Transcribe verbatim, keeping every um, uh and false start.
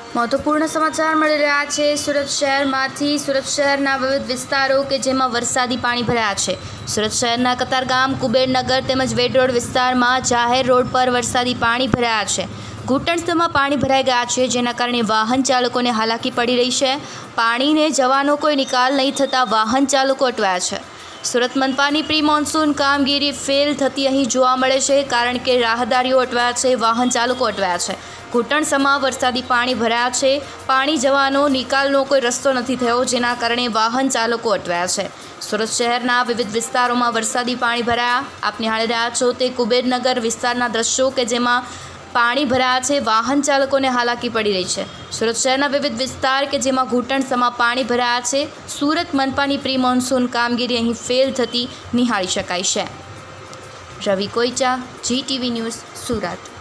મહત્વપૂર્ણ સમાચાર મળી રહ્યા છે સુરત શહેરમાંથી। સુરત શહેરના વિવિધ વિસ્તારો કે જેમાં વરસાદી પાણી ભરાયા છે। સુરત શહેરના કતારગામ, કુબેરનગર તેમજ વેડ રોડ વિસ્તારમાં જાહેર રોડ પર વરસાદી પાણી ભરાયા છે। ઘૂંટણ સુધીમાં પાણી ભરાઈ ગયા છે, જેના કારણે વાહન ચાલકોને હાલાકી પડી રહી છે। પાણીને જવાનો કોઈ નિકાલ નહીં થતાં વાહન ચાલકો અટવાયા છે। સુરત મનપાની પ્રી મોન્સૂન કામગીરી ફેલ થતી અહીં જોવા મળે છે, કારણ કે રાહદારીઓ અટવાયા છે, વાહન ચાલકો અટવાયા છે। ઘૂંટણસમા વરસાદી પાણી ભરાયા છે। પાણી જવાનો નિકાલનો કોઈ રસ્તો નથી થયો, જેના કારણે વાહન ચાલકો અટવાયા છે। સુરત શહેરના વિવિધ વિસ્તારોમાં વરસાદી પાણી ભરાયા। આપ નિહાળી રહ્યા છો તે કુબેરનગર વિસ્તારના દ્રશ્યો કે જેમાં પાણી ભરાયા છે, વાહન ચાલકોને હાલાકી પડી રહી છે। સુરત શહેરના વિવિધ વિસ્તાર કે જેમાં ઘૂંટણસમા પાણી ભરાયા છે। સુરત મનપાની પ્રી મોન્સૂન કામગીરી અહીં ફેલ થતી નિહાળી શકાય છે। Ravi Koicha, Zee TV news, Surat.